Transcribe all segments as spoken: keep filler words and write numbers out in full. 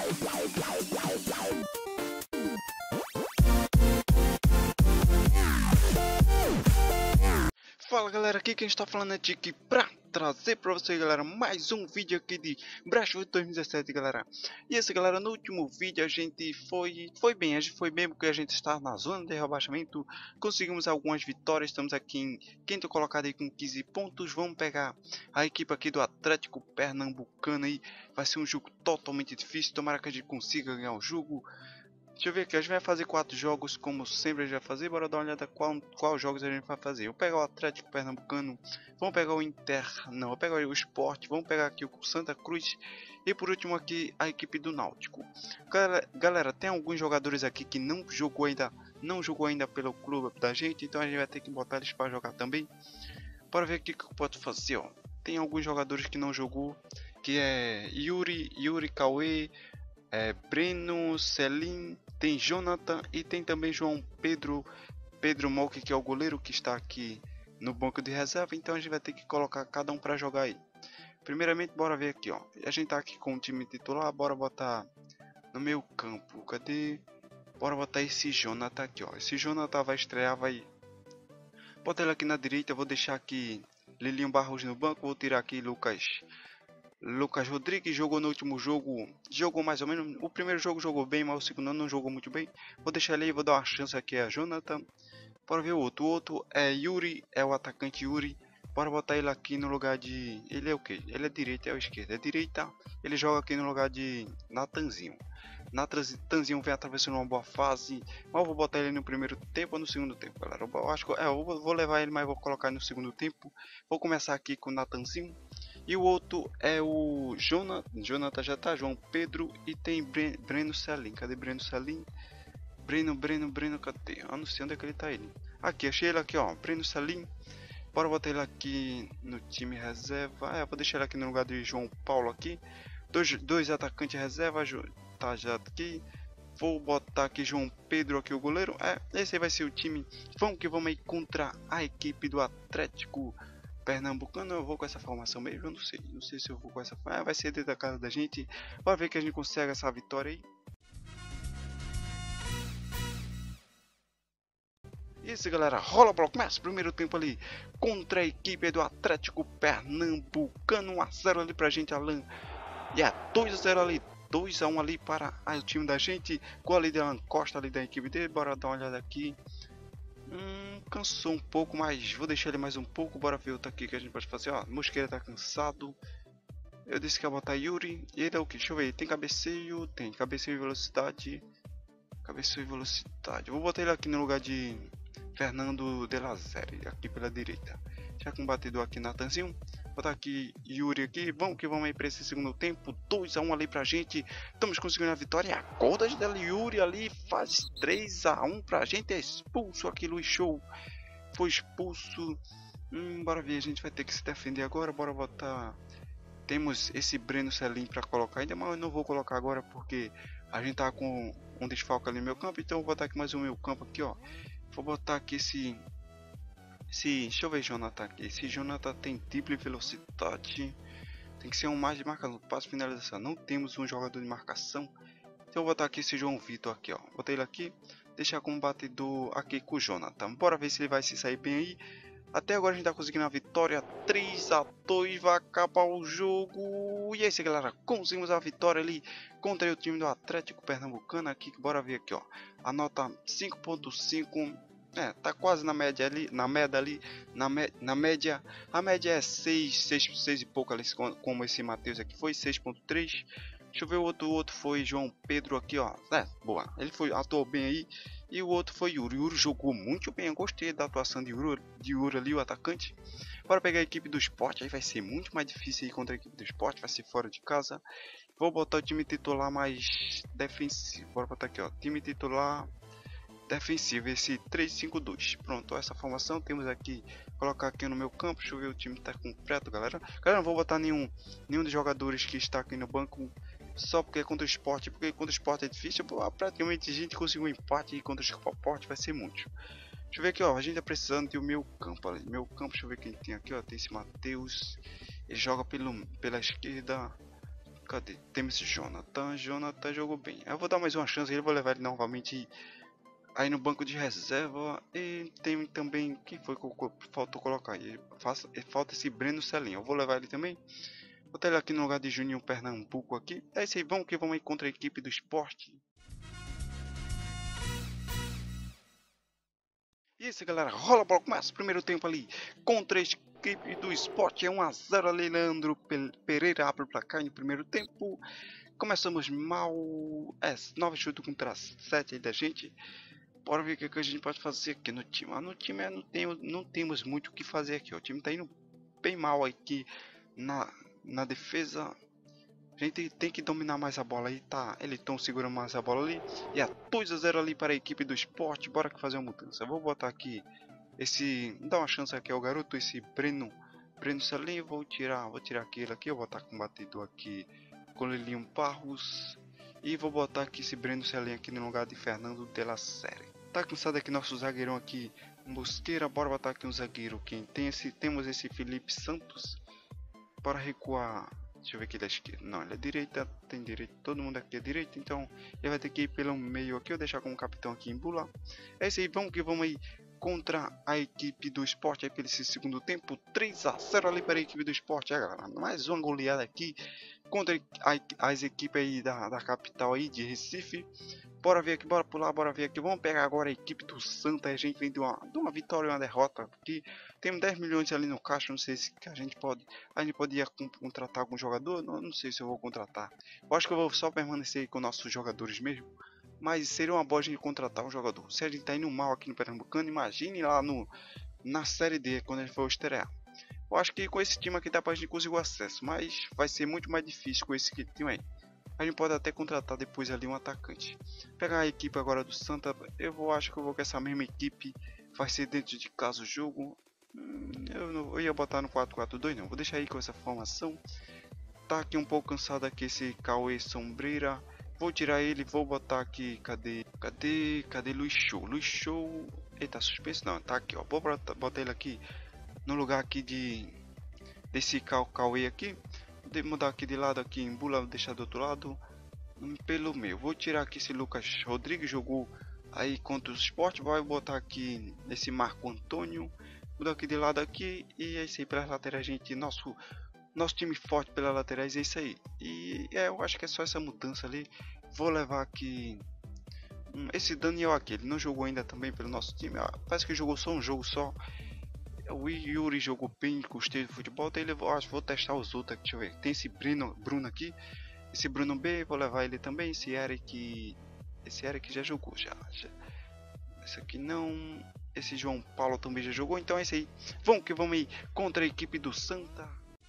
Fala galera, aqui quem está falando é Tiki pra trazer pra vocês, galera, mais um vídeo aqui de Brashwood dois mil e dezessete, galera. E esse, galera, no último vídeo a gente foi foi bem, a gente foi bem porque a gente está na zona de rebaixamento, conseguimos algumas vitórias, estamos aqui em quinto colocado aí com quinze pontos. Vamos pegar a equipe aqui do Atlético Pernambucano aí, vai ser um jogo totalmente difícil, tomara que a gente consiga ganhar o jogo. Deixa eu ver aqui, a gente vai fazer quatro jogos, como sempre a gente vai fazer. Bora dar uma olhada qual, qual jogos a gente vai fazer. Eu vou pegar o Atlético Pernambucano, vamos pegar o Inter, não, vou pegar o Sport, vamos pegar aqui o Santa Cruz e por último aqui a equipe do Náutico. Galera, galera, tem alguns jogadores aqui que não jogou ainda, não jogou ainda pelo clube da gente, então a gente vai ter que botar eles para jogar também. Bora ver o que eu posso fazer, ó. Tem alguns jogadores que não jogou, que é Yuri, Yuri Cauê, é, Breno, Celim, tem Jonathan e tem também João Pedro, Pedro Mock, que é o goleiro que está aqui no banco de reserva. Então a gente vai ter que colocar cada um para jogar aí. Primeiramente, bora ver aqui, ó. A gente tá aqui com o time titular, bora botar no meio campo. Cadê? Bora botar esse Jonathan aqui, ó. Esse Jonathan vai estrear, vai. Bota ele aqui na direita, vou deixar aqui Lilinho Barros no banco, vou tirar aqui Lucas. Lucas Rodrigues jogou no último jogo, jogou mais ou menos, o primeiro jogo jogou bem, mas o segundo não jogou muito bem. Vou deixar ele aí, vou dar uma chance aqui a Jonathan. Bora ver o outro, o outro é Yuri, é o atacante Yuri. Bora botar ele aqui no lugar de, ele é o que? Ele é direita, é o esquerdo, é direita. Ele joga aqui no lugar de Natanzinho. Natanzinho vem atravessando uma boa fase, mas eu vou botar ele no primeiro tempo ou no segundo tempo, galera. Eu acho que é, eu vou levar ele, mas vou colocar ele no segundo tempo. Vou começar aqui com o Natanzinho. E o outro é o Jonathan, Jonathan já tá, João Pedro e tem Bre Breno Celim. Cadê Breno Celim? Breno, Breno, Breno, cadê? Eu não sei onde é que ele tá ele. Aqui, achei ele aqui, ó, Breno Celim. Bora botar ele aqui no time reserva. É, vou deixar ele aqui no lugar de João Paulo aqui. Dois, dois atacantes reserva, tá já aqui. Vou botar aqui João Pedro aqui, o goleiro. É, esse aí vai ser o time. Vamos que vamos aí contra a equipe do Atlético Pernambucano. Eu vou com essa formação mesmo, eu não sei, não sei se eu vou com essa, ah, vai ser dentro da casa da gente. Bora ver que a gente consegue essa vitória aí. Isso, galera, rola o bloco, começa o primeiro tempo ali contra a equipe do Atlético Pernambucano. um a zero ali pra gente, Alan. E é dois a zero ali, dois a um ali para ah, o time da gente. Gol ali de Alan Costa ali da equipe dele. Bora dar uma olhada aqui. Hum, cansou um pouco, mas vou deixar ele mais um pouco. Bora ver outro aqui que a gente pode fazer. Ó, Mosqueira tá cansado. Eu disse que ia botar Yuri. E ele é o que? Deixa eu ver. Tem cabeceio. Tem cabeceio e velocidade. Cabeceio e velocidade. Vou botar ele aqui no lugar de Fernando de Lazere, aqui pela direita. Já com o batedor aqui, Natanzinho. Botar aqui Yuri aqui. Vamos que vamos aí para esse segundo tempo. dois a um ali pra gente. Estamos conseguindo a vitória. E a conta dela, Yuri ali faz três a um pra gente. É expulso aqui, Luiz Show. Foi expulso. Hum, bora ver. A gente vai ter que se defender agora. Bora botar. Temos esse Breno Celim para colocar ainda, mas eu não vou colocar agora porque a gente tá com um desfalque ali no meu campo. Então eu vou botar aqui mais um meu campo aqui, ó. Vou botar aqui esse. Esse, deixa eu ver Jonathan aqui. Esse Jonathan tem triple velocidade. Tem que ser um mais de marcação. Passo finalização. Não temos um jogador de marcação. Então eu vou botar aqui esse João Vitor aqui, ó. Botei ele aqui. Deixar como batedor aqui com o Jonathan. Bora ver se ele vai se sair bem aí. Até agora a gente tá conseguindo a vitória. três a dois. Vai acabar o jogo. E é isso, galera. Conseguimos a vitória ali contra o time do Atlético Pernambucano aqui. Bora ver aqui, ó. A nota cinco ponto cinco. É, tá quase na média ali, na média ali, na, me, na média, a média é seis, seis, seis e pouco ali, como esse Matheus aqui foi, seis ponto três. Deixa eu ver o outro, o outro foi João Pedro aqui, ó, é, boa, ele foi, atuou bem aí, e o outro foi Yuri, Yuri jogou muito bem, eu gostei da atuação de Yuri, de Yuri ali, o atacante. Bora pegar a equipe do Sport, aí vai ser muito mais difícil aí contra a equipe do Sport, vai ser fora de casa. Vou botar o time titular mais defensivo, bora botar aqui, ó, time titular defensivo, esse três cinco dois. Pronto, essa formação temos aqui. Colocar aqui no meu campo. Deixa eu ver, o time tá completo, galera. Galera, não vou botar nenhum nenhum dos jogadores que está aqui no banco só porque é contra o Sport, porque contra o Sport é difícil. Pô, praticamente a gente conseguiu um empate e contra o Sport vai ser muito. Deixa eu ver aqui, ó, a gente tá precisando de o meu campo ali. Meu campo, deixa eu ver quem tem aqui, ó, tem esse Matheus. Ele joga pelo, pela esquerda. Cadê? Temos Jonathan. Jonathan jogou bem. Eu vou dar mais uma chance. Ele vou levar ele novamente aí no banco de reserva. E tem também. Quem foi que faltou colocar aí? Faça, falta esse Breno Celinho. Eu vou levar ele também. Vou botar ele aqui no lugar de Juninho Pernambuco aqui. É isso aí. Vamos que vamos aí contra a equipe do Sport. E isso, galera, rola a bola, começa o primeiro tempo ali contra a equipe do Sport, é um a zero ali. Leandro Pereira abre o placar no primeiro tempo. Começamos mal, é, nove chutes contra sete aí da gente. Bora ver o que, que a gente pode fazer aqui no time. Ah, no time é, não, temos, não temos muito o que fazer aqui, ó. O time tá indo bem mal aqui na, na defesa. A gente tem que dominar mais a bola aí, tá? Eles estão segurando mais a bola ali. E a dois a zero ali para a equipe do Sport. Bora que fazer uma mudança. Eu vou botar aqui esse... Dá uma chance aqui ao garoto, esse Breno. Breno Celinho. Vou tirar, vou tirar aquele aqui. Eu vou botar com o batedor aqui com Lilinho Barros. E vou botar aqui esse Breno Celinho aqui no lugar de Fernando de la Série. Tá cansado aqui nosso zagueirão aqui, Mosqueira. Bora botar aqui um zagueiro. Quem tem esse... Temos esse Felipe Santos. Bora recuar... Deixa eu ver aqui da esquerda. Não, ele é direita, tem direita. Todo mundo aqui é direita, então ele vai ter que ir pelo meio aqui. Eu vou deixar como capitão aqui em Bula. É isso aí, vamos que vamos aí contra a equipe do Sport aí pelo esse segundo tempo. três a zero ali para a equipe do Sport, é, galera. Mais uma goleada aqui contra a, as equipes aí da, da capital aí de Recife. Bora ver aqui, bora pular, bora ver aqui. Vamos pegar agora a equipe do Santa. A gente vem de uma, de uma vitória e uma derrota aqui. Temos dez milhões ali no caixa. Não sei se a gente pode. A gente podia contratar algum jogador. Não, não sei se eu vou contratar. Eu acho que eu vou só permanecer aí com nossos jogadores mesmo. Mas seria uma boa a gente contratar um jogador. Se a gente tá indo mal aqui no Pernambucano, imagine lá no, na Série D, quando ele for estrear. Eu acho que com esse time aqui dá pra gente conseguir o acesso. Mas vai ser muito mais difícil com esse time aí. A gente pode até contratar depois ali um atacante. Pegar a equipe agora do Santa. Eu vou, acho que eu vou com essa mesma equipe. Vai ser dentro de casa o jogo. Hum, eu, não, eu ia botar no quatro quatro dois não. Vou deixar aí com essa formação. Tá aqui um pouco cansado aqui esse Cauê Sombreira. Vou tirar ele. Vou botar aqui. Cadê? Cadê? Cadê Luiz Show? Luiz Show. Ele tá suspenso? Não, tá aqui, ó. Vou botar, botar ele aqui no lugar aqui de desse Cauê aqui. Vou mudar aqui de lado aqui em Bula, deixar do outro lado pelo meio. Vou tirar aqui esse Lucas Rodrigues, jogou aí contra o Sport. Vai botar aqui esse Marco Antônio, mudar aqui de lado aqui. E é isso aí, pelas laterais, gente. Nosso, nosso time forte pelas laterais é isso aí. E é, eu acho que é só essa mudança ali. Vou levar aqui hum, esse Daniel aqui, ele não jogou ainda também pelo nosso time. Ah, parece que jogou só um jogo só. O Yuri jogou bem, gostei do futebol. Daí eu acho, vou testar os outros aqui, deixa eu ver. Tem esse Bruno, Bruno aqui. Esse Bruno B, vou levar ele também. Esse Eric. Esse Eric já jogou já. já. Esse aqui não. Esse João Paulo também já jogou. Então é isso aí. Vamos que vamos aí contra a equipe do Santa.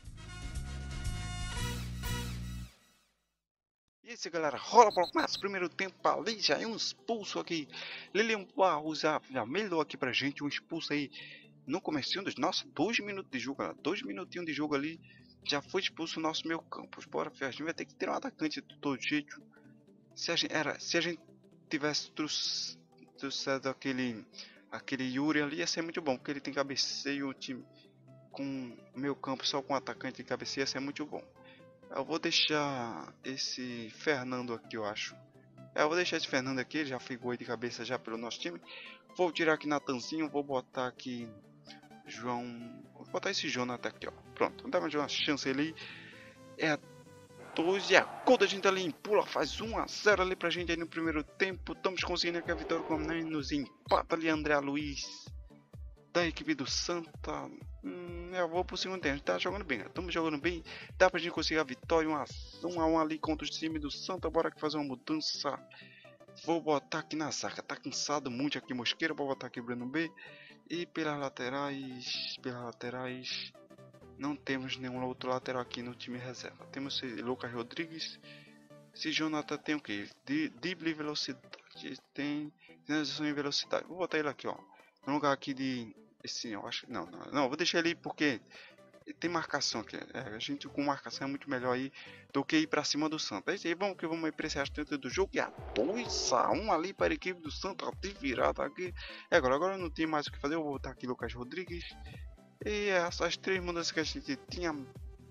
E isso, galera, rola para o primeiro tempo ali, já é um expulso aqui. Lilian Barros já, já melhorou aqui pra gente, um expulso aí no comecinho dos, nossa, dois minutos de jogo, galera, dois minutinhos de jogo ali, já foi expulso o nosso meio campo. Bora, a gente vai ter que ter um atacante de todo jeito. Se a gente, era, se a gente tivesse trouxado aquele, aquele Yuri ali, ia ser muito bom, porque ele tem cabeceio, o time com meio campo só com atacante de cabeceio, ia ser muito bom. Eu vou deixar esse Fernando aqui, eu acho. É, eu vou deixar esse Fernando aqui, ele já foi gol de cabeça já pelo nosso time. Vou tirar aqui Natanzinho, vou botar aqui João... Vou botar esse Jonathan aqui, ó. Pronto, vamos dar mais uma chance ali. É a doze, a gol da gente ali, pula, faz um a zero ali pra gente aí no primeiro tempo. Estamos conseguindo aqui a vitória com nos empata ali André Luiz da equipe do Santa. Hum, eu vou pro segundo tempo, tá jogando bem, estamos jogando bem, dá pra gente conseguir a vitória, um a um ali contra o time do Santa. Bora que fazer uma mudança. Vou botar aqui na zaga, tá cansado muito aqui Mosqueira, vou botar aqui Bruno B. E pelas laterais, pelas laterais, não temos nenhum outro lateral aqui no time reserva. Temos esse Lucas Rodrigues, esse Jonathan tem o que? Drible e velocidade, tem finalização e velocidade. Vou botar ele aqui, ó, no lugar aqui de... Esse, eu acho, não, não, não, vou deixar ele aí porque tem marcação aqui. É, a gente com marcação é muito melhor aí do que ir pra cima do Santa. É isso aí, vamos que vamos aí pra esse restante do jogo. E a dois a um ali para a equipe do Santa, de virada aqui. É, agora, agora não tem mais o que fazer. Eu vou botar aqui Lucas Rodrigues. E essas três mudanças que a gente tinha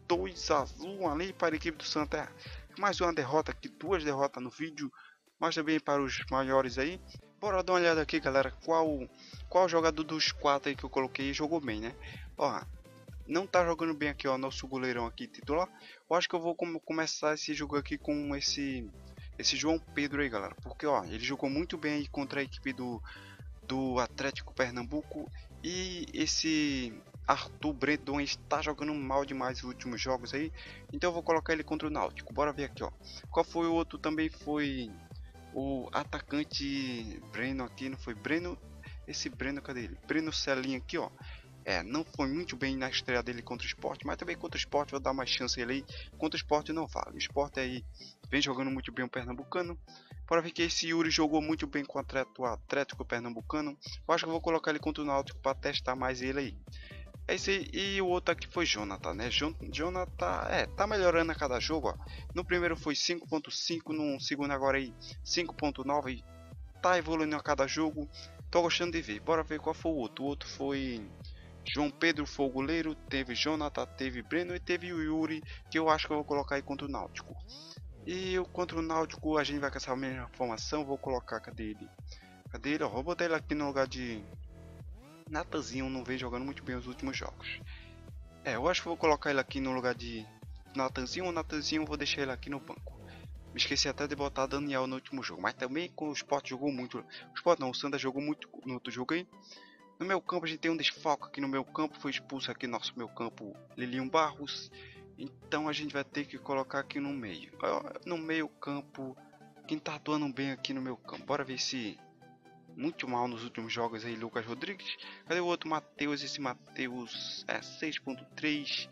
dois a um ali para a equipe do Santa. Mais uma derrota aqui, duas derrotas no vídeo, mas também para os maiores aí. Bora dar uma olhada aqui, galera, qual qual jogador dos quatro aí que eu coloquei jogou bem, né? Ó, não tá jogando bem aqui, ó, nosso goleirão aqui titular. Eu acho que eu vou com começar esse jogo aqui com esse esse João Pedro aí, galera, porque ó, ele jogou muito bem aí contra a equipe do do Atlético Pernambuco, e esse Arthur Brandon está jogando mal demais nos últimos jogos aí, então eu vou colocar ele contra o Náutico. Bora ver aqui, ó. Qual foi o outro? Também foi o atacante Breno aqui, não foi Breno? Esse Breno, cadê ele? Breno Celinho aqui, ó. É, não foi muito bem na estreia dele contra o Sport, mas também contra o Sport vou dar mais chance a ele aí. Contra o Sport não vale. O Sport aí vem jogando muito bem o Pernambucano. Bora ver que esse Yuri jogou muito bem contra o Atlético Pernambucano. Eu acho que eu vou colocar ele contra o Náutico para testar mais ele aí. Esse aí, e o outro aqui foi Jonathan, né? Jonathan, é, tá melhorando a cada jogo, ó. No primeiro foi cinco ponto cinco, no segundo agora aí cinco ponto nove. Tá evoluindo a cada jogo. Tô gostando de ver. Bora ver qual foi o outro. O outro foi João Pedro, foi o goleiro. Teve Jonathan, teve Breno e teve o Yuri, que eu acho que eu vou colocar aí contra o Náutico. E eu, contra o Náutico a gente vai com essa mesma formação. Vou colocar, cadê ele? Cadê ele? Ó, vou botar ele aqui no lugar de Natanzinho, não vem jogando muito bem os últimos jogos. É, eu acho que vou colocar ele aqui no lugar de Natanzinho. O Natanzinho eu vou deixar ele aqui no banco. Me esqueci até de botar Daniel no último jogo, mas também com o Sport jogou muito. O Sport não, o Santa jogou muito no outro jogo aí. No meu campo a gente tem um desfalque aqui no meu campo, foi expulso aqui no nosso meu campo Lilinho Barros. Então a gente vai ter que colocar aqui no meio. No meio campo, quem tá atuando bem aqui no meu campo. Bora ver se muito mal nos últimos jogos aí, Lucas Rodrigues. Cadê o outro Matheus? Esse Matheus é seis ponto três.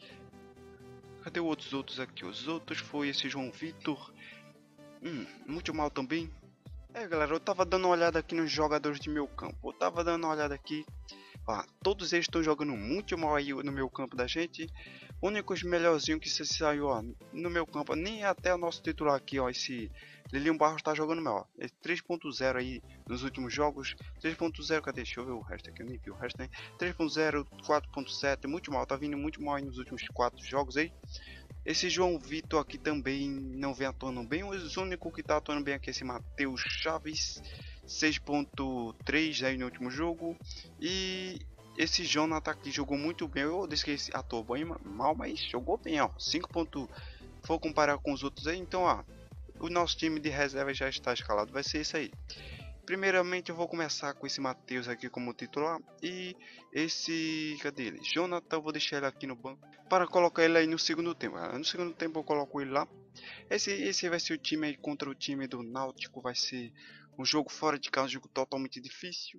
Cadê os outros outros aqui? Os outros foi esse João Vitor. Hum, muito mal também. É, galera, eu tava dando uma olhada aqui nos jogadores de meu campo. Eu tava dando uma olhada aqui. Ó, todos eles estão jogando muito mal aí no meu campo da gente. O único melhorzinho que se saiu, ó, no meu campo, nem até o nosso titular aqui, ó, esse Lilinho Barros tá jogando mal, ó. três ponto zero aí nos últimos jogos. três ponto zero, cadê? Deixa eu ver o resto aqui, eu nem vi o resto, né? três ponto zero, quatro ponto sete, muito mal, tá vindo muito mal aí nos últimos quatro jogos aí. Esse João Vitor aqui também não vem atuando bem. O único que tá atuando bem aqui é esse Matheus Chaves, seis ponto três aí no último jogo. E esse Jonathan aqui jogou muito bem. Eu disse que esse atuou bem mal, mas jogou bem, ó. cinco pontos. Vou comparar com os outros aí. Então, ó, o nosso time de reserva já está escalado. Vai ser isso aí. Primeiramente eu vou começar com esse Matheus aqui como titular. E esse, cadê ele? Jonathan, eu vou deixar ele aqui no banco para colocar ele aí no segundo tempo. No segundo tempo eu coloco ele lá. Esse, esse vai ser o time aí contra o time do Náutico. Vai ser um jogo fora de casa, um jogo totalmente difícil.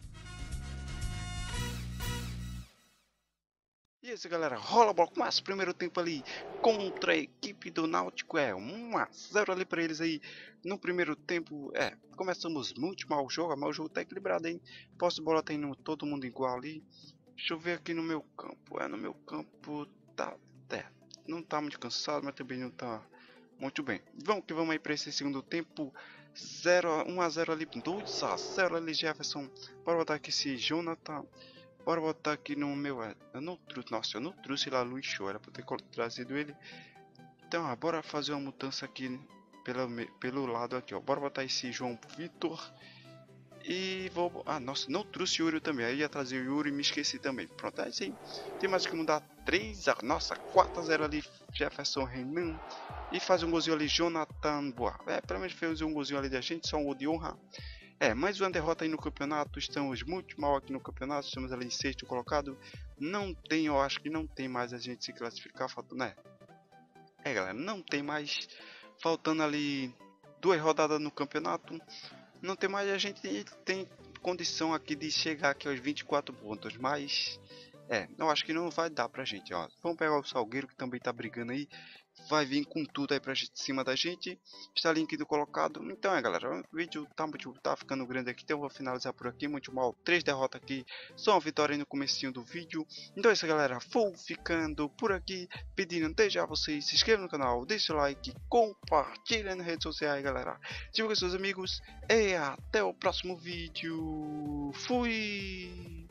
E esse, galera, rola a bola, começa o primeiro tempo ali contra a equipe do Náutico, é um a zero ali para eles aí no primeiro tempo. É, começamos muito mal o jogo, mas o jogo tá equilibrado, hein? Posse de bola tá indo todo mundo igual ali. Deixa eu ver aqui no meu campo, é, no meu campo tá, é, não tá muito cansado, mas também não tá muito bem. Vamos que vamos aí para esse segundo tempo, um a zero ali, dois a zero ali Jefferson. Bora botar aqui esse Jonathan. Bora botar aqui no meu... Eu não trouxe... Nossa, eu não trouxe lá Luiz Show. Era pra ter trazido ele. Então, ó, bora fazer uma mudança aqui pelo, pelo lado aqui, ó. Bora botar esse João Vitor. E vou... Ah, nossa, não trouxe o Yuri também. Aí ia trazer o Yuri e me esqueci também. Pronto, é isso aí. Tem mais que mudar três a... Nossa, quatro a zero ali Jefferson Renan. E faz um golzinho ali Jonathan Boa. É, pelo menos fez um golzinho ali da gente. Só um gol de honra. É, mais uma derrota aí no campeonato, estamos muito mal aqui no campeonato, estamos ali em sexto colocado. Não tem, eu acho que não tem mais a gente se classificar, faltando, né? É, galera, não tem mais, faltando ali duas rodadas no campeonato. Não tem mais, a gente tem condição aqui de chegar aqui aos vinte e quatro pontos, mas... É, eu acho que não vai dar pra gente, ó. Vamos pegar o Salgueiro, que também tá brigando aí. Vai vir com tudo aí pra gente, cima da gente. Está link do colocado. Então é, galera, o vídeo tá, tá ficando grande aqui, então eu vou finalizar por aqui. Muito mal, três derrotas aqui, só uma vitória aí no comecinho do vídeo. Então é isso, galera, vou ficando por aqui, pedindo desde já vocês se inscrevam no canal, deixe o like, compartilhem nas redes sociais, galera. Siga com seus amigos e até o próximo vídeo. Fui!